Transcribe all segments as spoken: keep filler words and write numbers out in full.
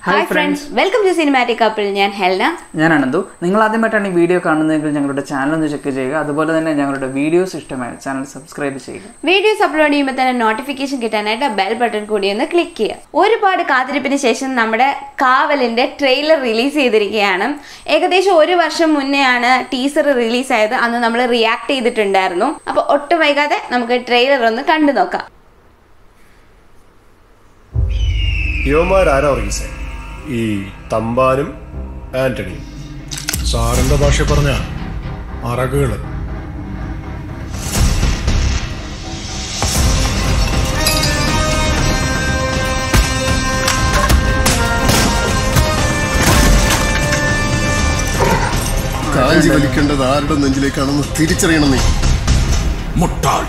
Hi friends, welcome to Cinematic Couple. I am Helena. I am Anandu. If you like this video, check channel check the videos channel subscribe Videos upload the notification bell button click here. ഒരു പാട് കാത്തിരിപ്പിന് ശേഷം നമ്മുടെ കാവലിന്റെ trailer release ചെയ്തിരിക്കുകയാണ്. ഏകദേശം ഒരു വർഷം മുന്നേയാണ് teaser release ആയത്. അന്ന് നമ്മൾ റിയാക്ട് ചെയ്തിട്ടുണ്ടായിരുന്നു. അപ്പോൾ ഒട്ടും വൈകാതെ നമുക്ക് ട്രെയിലർ ഒന്ന് കണ്ടു നോക്കാം. യോമാരാരാ ഓർഗീസേ ഈ തമ്പാനും ആന്റണിയും സാറിന്റെ ഭാഷ പറഞ്ഞ അറകുകള് കാഞ്ചി വലിക്കേണ്ടത് ആരുടെ നെഞ്ചിലേക്കാണെന്ന് തിരിച്ചറിയണം. നീ മുട്ടാൾ.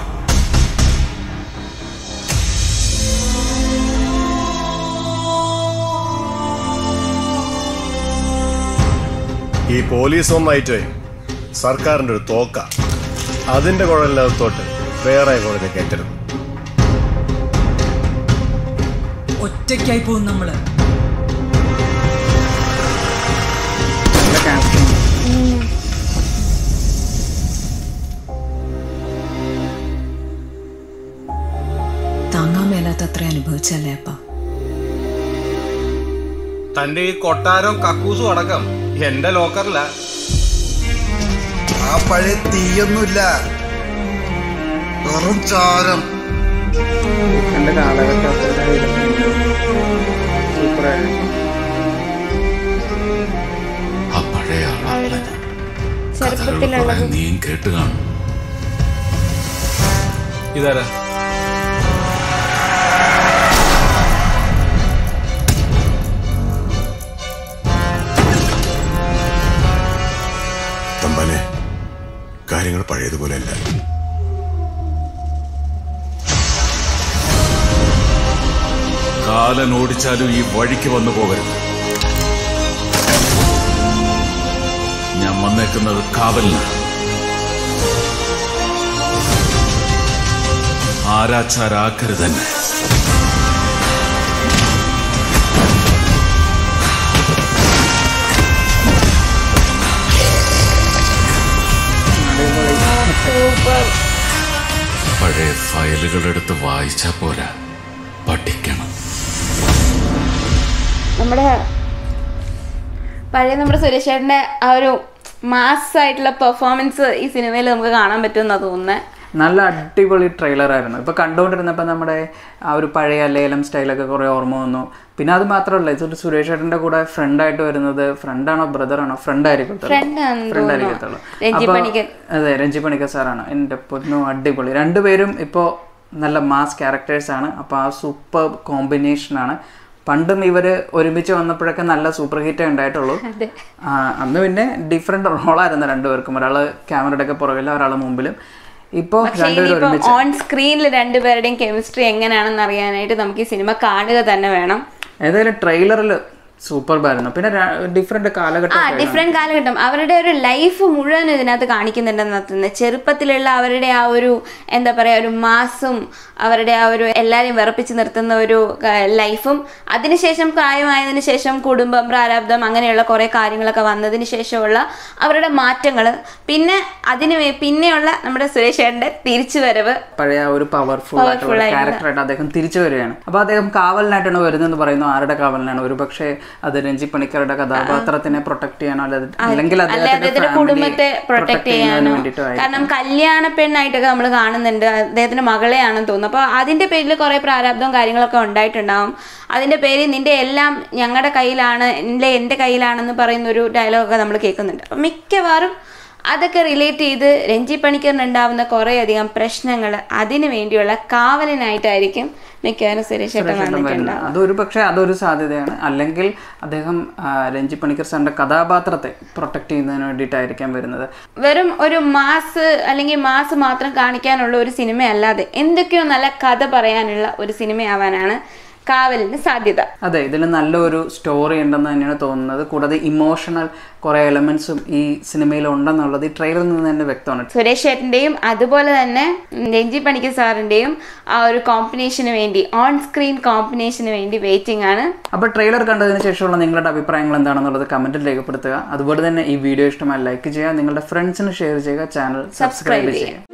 ഈ പോലീസ് ഒന്നായിട്ട് സർക്കാരിന്റെ ഒരു തോക്ക അതിന്റെ കുഴലിനകത്തോട്ട് വേറെ കുഴലിനെ കയറ്റരുത്. ഒറ്റയ്ക്കായി പോകും നമ്മള്. താങ്ങാൻ മേലാത്തത്ര അനുഭവിച്ചല്ലേ അപ്പ. തന്റെ ഈ കൊട്ടാരം കക്കൂസും അടക്കം എന്റെ ലോക്കറില. ആ പഴയ തീയൊന്നുമില്ല, വെറും ചാരം. ആ പഴയ ആളല്ല നീ കേട്ട് കാണും. ഇതാരാ? തമ്പാനെ, കാര്യങ്ങൾ പഴയതുപോലെ അല്ല. കാലൻ ഓടിച്ചാലും ഈ വഴിക്ക് വന്നു പോകരുത്. ഞാൻ വന്നേക്കുന്നത് കാവലിന്. ആരാച്ചാരാക്കരുതന്നെ. പഴയ ഫയലുകൾ എടുത്ത് വായിച്ചാ പോരാ, പഠിക്കണം. നമ്മുടെ പഴയ നമ്മുടെ സുരേഷ് ചേട്ടന്റെ ആ ഒരു മാസ് ആയിട്ടുള്ള പെർഫോമൻസ് ഈ സിനിമയിൽ നമുക്ക് കാണാൻ പറ്റുമെന്നാ തോന്നുന്നത്. നല്ല അടിപൊളി ട്രെയിലർ ആയിരുന്നു. ഇപ്പോൾ കണ്ടുകൊണ്ടിരുന്നപ്പോൾ നമ്മുടെ ആ ഒരു പഴയ ലേലം സ്റ്റൈലൊക്കെ കുറേ ഓർമ്മ വന്നു. പിന്നെ അത് മാത്രമല്ല, ഇതൊരു സുരേഷ് ചേട്ടൻ്റെ കൂടെ ഫ്രണ്ടായിട്ട് വരുന്നത്, ഫ്രണ്ടാണോ ബ്രദറാണോ, ഫ്രണ്ട് ആയിരിക്കത്തുള്ളൂ ഫ്രണ്ട് ആയിരിക്കത്തുള്ളൂ അതെ, രഞ്ജി പണിക്കർ സാറാണ്. എൻ്റെ പൊന്നു അടിപൊളി. രണ്ടുപേരും ഇപ്പോൾ നല്ല മാസ് ക്യാരക്ടേഴ്സാണ്. അപ്പോൾ ആ സൂപ്പർ കോമ്പിനേഷനാണ്. പണ്ടും ഇവർ ഒരുമിച്ച് വന്നപ്പോഴൊക്കെ നല്ല സൂപ്പർ ഹിറ്റേ ഉണ്ടായിട്ടുള്ളൂ. അന്ന് പിന്നെ ഡിഫറെൻ്റ് റോളായിരുന്നു രണ്ടുപേർക്കും. ഒരാൾ ക്യാമറയുടെ ഒക്കെ പുറകിലും ഒരാൾ മുമ്പിലും. ഇപ്പോൾ ഓൺ സ്ക്രീനിൽ രണ്ടുപേരുടെയും കെമിസ്ട്രി എങ്ങനെയാണെന്ന് അറിയാനായിട്ട് നമുക്ക് ഈ സിനിമ കാണുക തന്നെ വേണം. ഏതായാലും ട്രെയിലറിൽ സൂപ്പർബായിരുന്നു. പിന്നെ ഡിഫറെന്റ് കാലഘട്ടം ആ ഡിഫറെന്റ് കാലഘട്ടം അവരുടെ ഒരു ലൈഫ് മുഴുവൻ ഇതിനകത്ത് കാണിക്കുന്നുണ്ടെന്ന് തോന്നുന്നത്. ചെറുപ്പത്തിലുള്ള അവരുടെ ആ ഒരു എന്താ പറയുക, ഒരു മാസും അവരുടെ ആ ഒരു എല്ലാവരെയും വിറപ്പിച്ച് നിർത്തുന്ന ഒരു ലൈഫും, അതിനുശേഷം പ്രായമായതിനു ശേഷം കുടുംബം, പ്രാരാബ്ദം, അങ്ങനെയുള്ള കുറേ കാര്യങ്ങളൊക്കെ വന്നതിന് ശേഷമുള്ള അവരുടെ മാറ്റങ്ങൾ, പിന്നെ അതിന് പിന്നെയുള്ള നമ്മുടെ സുരേഷ് ചേട്ടന്റെ തിരിച്ചുവരവ്, പഴയ ഒരു പവർഫുൾ ആയിട്ടുള്ള ക്യാരക്ടറായിട്ട് അദ്ദേഹം തിരിച്ചു വരികയാണ്. അപ്പോൾ അദ്ദേഹം കാവലിനായിട്ടാണ് വരുന്നതെന്ന് പറയുന്നു. ആരുടെ കാവലിനാണ്? ഒരു പക്ഷേ അത് രഞ്ജി പണിക്കരുടെ കഥാപാത്രത്തിനെ പ്രൊട്ടക്ട് ചെയ്യാനോ അല്ലെങ്കിൽ അദ്ദേഹത്തിന്റെ കുടുംബത്തെ പ്രൊട്ടക്ട് ചെയ്യാനോ. കാരണം കല്യാണ പെണ്ണായിട്ടൊക്കെ നമ്മൾ കാണുന്നുണ്ട്, അദ്ദേഹത്തിന്റെ മകളെയാണെന്ന് തോന്നുന്നു. അപ്പോൾ അതിന്റെ പേരിൽ കുറെ പ്രാരാബ്ദവും കാര്യങ്ങളൊക്കെ ഉണ്ടായിട്ടുണ്ടാവും. അതിന്റെ പേരിൽ നിന്റെ എല്ലാം ഞങ്ങളുടെ കയ്യിലാണ്, എൻ്റെ എൻ്റെ കയ്യിലാണെന്ന് പറയുന്ന ഒരു ഡയലോഗൊക്കെ നമ്മൾ കേൾക്കുന്നുണ്ട്. അപ്പം മിക്കവാറും അതൊക്കെ റിലേറ്റ് ചെയ്ത് രഞ്ജി പണിക്കറിനുണ്ടാവുന്ന കുറേയധികം പ്രശ്നങ്ങൾ അതിനു വേണ്ടിയുള്ള കാവലിനായിട്ടായിരിക്കും മിക്കവാറും സുരേഷ് ചേട്ടൻ വന്നിട്ടുണ്ടാവും. അതൊരു പക്ഷേ അതൊരു സാധ്യതയാണ്. അല്ലെങ്കിൽ അദ്ദേഹം രഞ്ജി പണിക്കർ സാറിന്റെ കഥാപാത്രത്തെ പ്രൊട്ടക്ട് ചെയ്യുന്നതിന് വേണ്ടിയിട്ടായിരിക്കാം വരുന്നത്. വെറും ഒരു മാസ് അല്ലെങ്കിൽ മാസ് മാത്രം കാണിക്കാനുള്ള ഒരു സിനിമ അല്ലാതെ എന്തൊക്കെയോ നല്ല കഥ പറയാനുള്ള ഒരു സിനിമയാവാനാണ് കാവലിന് സാധ്യത. അതെ, ഇതിൽ നല്ലൊരു സ്റ്റോറി ഉണ്ടെന്ന് തന്നെയാണ് തോന്നുന്നത്. കൂടാതെ ഇമോഷണൽ കുറെ എലമെന്റ്സും ഈ സിനിമയിൽ ഉണ്ടെന്നുള്ളത് ഈ ട്രെയിലറിൽ നിന്ന് തന്നെ വ്യക്തമാണ്. സുരേഷ് ചേട്ടന്റെയും അതുപോലെ തന്നെ രഞ്ജി പണിക്കർ സാറിന്റെയും ആ ഒരു കോമ്പിനേഷന് വേണ്ടി, ഓൺ സ്ക്രീൻ കോമ്പിനേഷന് വേണ്ടി വെയിറ്റിംഗ് ആണ്. അപ്പോൾ ട്രെയിലർ കണ്ടതിന് ശേഷമുള്ള നിങ്ങളുടെ അഭിപ്രായങ്ങൾ എന്താണെന്നുള്ളത് കമന്റിൽ രേഖപ്പെടുത്തുക. അതുപോലെ തന്നെ ഈ വീഡിയോ ഇഷ്ടമായി ലൈക്ക് ചെയ്യുക, നിങ്ങളുടെ ഫ്രണ്ട്സിന് ഷെയർ ചെയ്യുക, ചാനൽ സബ്സ്ക്രൈബ് ചെയ്യുക.